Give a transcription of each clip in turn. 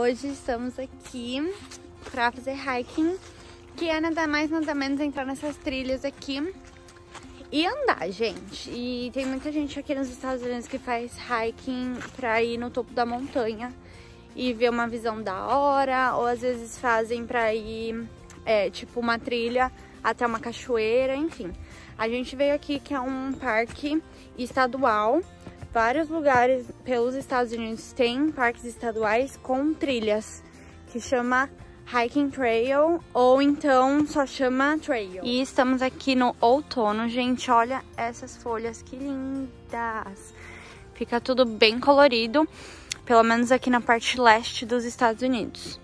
Hoje estamos aqui pra fazer hiking, que é nada mais nada menos entrar nessas trilhas aqui e andar, gente. E tem muita gente aqui nos Estados Unidos que faz hiking pra ir no topo da montanha e ver uma visão da hora, ou às vezes fazem pra ir, tipo uma trilha até uma cachoeira, enfim. A gente veio aqui que é um parque estadual. Vários lugares pelos Estados Unidos tem parques estaduais com trilhas, que chama Hiking Trail, ou então só chama Trail. E estamos aqui no outono, gente, olha essas folhas que lindas. Fica tudo bem colorido, pelo menos aqui na parte leste dos Estados Unidos.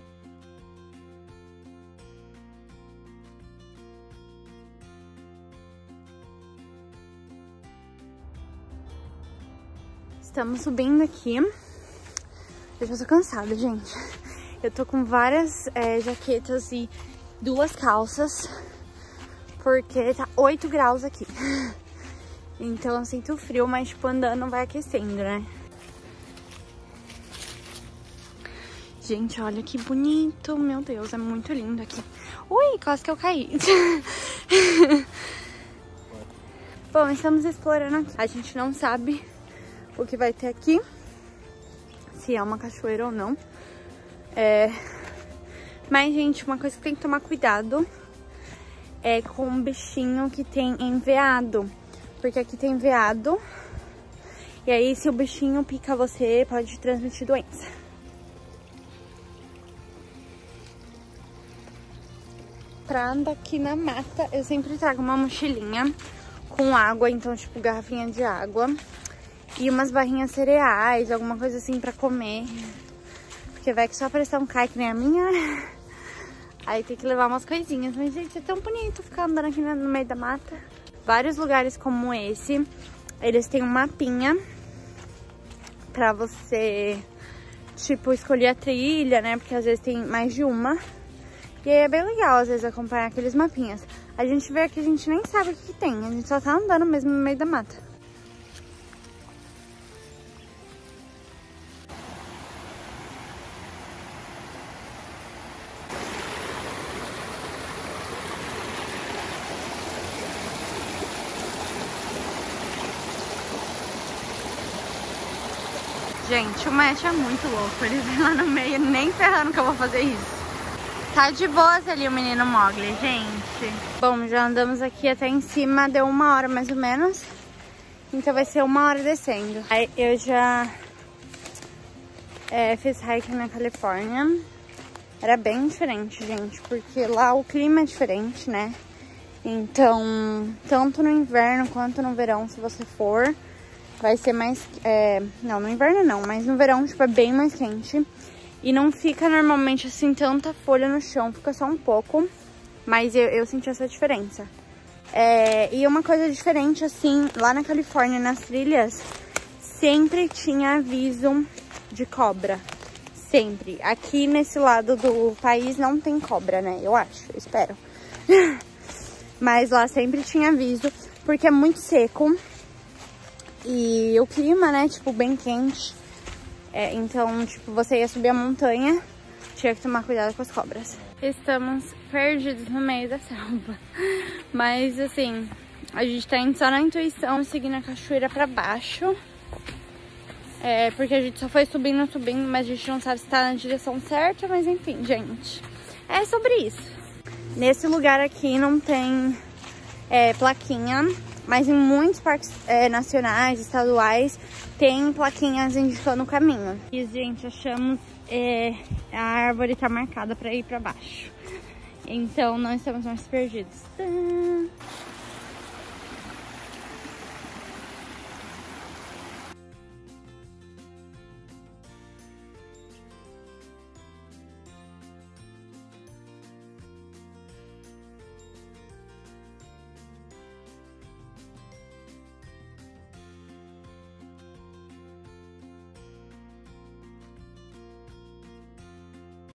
Estamos subindo aqui. Eu já tô cansada, gente. Eu tô com várias jaquetas e 2 calças, porque tá 8 graus aqui. Então eu sinto frio, mas tipo, andando vai aquecendo, né? Gente, olha que bonito. Meu Deus, é muito lindo aqui. Ui, quase que eu caí. Bom, estamos explorando aqui. A gente não sabe o que vai ter aqui, se é uma cachoeira ou não. Mas, gente, uma coisa que tem que tomar cuidado é com um bichinho que tem em veado, porque aqui tem veado, e aí se o bichinho pica você, pode transmitir doença. Pra andar aqui na mata, eu sempre trago uma mochilinha com água, então tipo garrafinha de água e umas barrinhas cereais, alguma coisa assim pra comer. Porque vai que só a pressão cai, que nem a minha. Aí tem que levar umas coisinhas. Mas, gente, é tão bonito ficar andando aqui no meio da mata. Vários lugares como esse, eles têm um mapinha pra você, tipo, escolher a trilha, né? Porque às vezes tem mais de uma. E aí é bem legal, às vezes, acompanhar aqueles mapinhas. A gente vê aqui, a gente nem sabe o que tem. A gente só tá andando mesmo no meio da mata. Gente, o Matt é muito louco. Ele vem lá no meio, nem ferrando que eu vou fazer isso. Tá de boas ali o menino Mowgli, gente. Bom, já andamos aqui até em cima, deu 1 hora mais ou menos. Então vai ser 1 hora descendo. Aí eu já fiz hiking na Califórnia. Era bem diferente, gente, porque lá o clima é diferente, né? Então, tanto no inverno quanto no verão, se você for, vai ser mais... não, no inverno não, mas no verão, tipo, é bem mais quente. E não fica normalmente assim tanta folha no chão, fica só um pouco. Mas eu senti essa diferença. E uma coisa diferente, assim, lá na Califórnia, nas trilhas, sempre tinha aviso de cobra. Sempre. Aqui nesse lado do país não tem cobra, né? Eu acho, eu espero. Mas lá sempre tinha aviso, porque é muito seco. E o clima, né, tipo, bem quente. Então, tipo, você ia subir a montanha, tinha que tomar cuidado com as cobras. Estamos perdidos no meio da selva. Mas, assim, a gente tá indo só na intuição, seguindo a cachoeira pra baixo. Porque a gente só foi subindo, mas a gente não sabe se tá na direção certa. Mas, enfim, gente, é sobre isso. Nesse lugar aqui não tem plaquinha, mas em muitos parques nacionais, estaduais, tem plaquinhas indicando o caminho. E, gente, achamos a árvore tá marcada pra ir pra baixo. Então, não estamos mais perdidos. Tadã!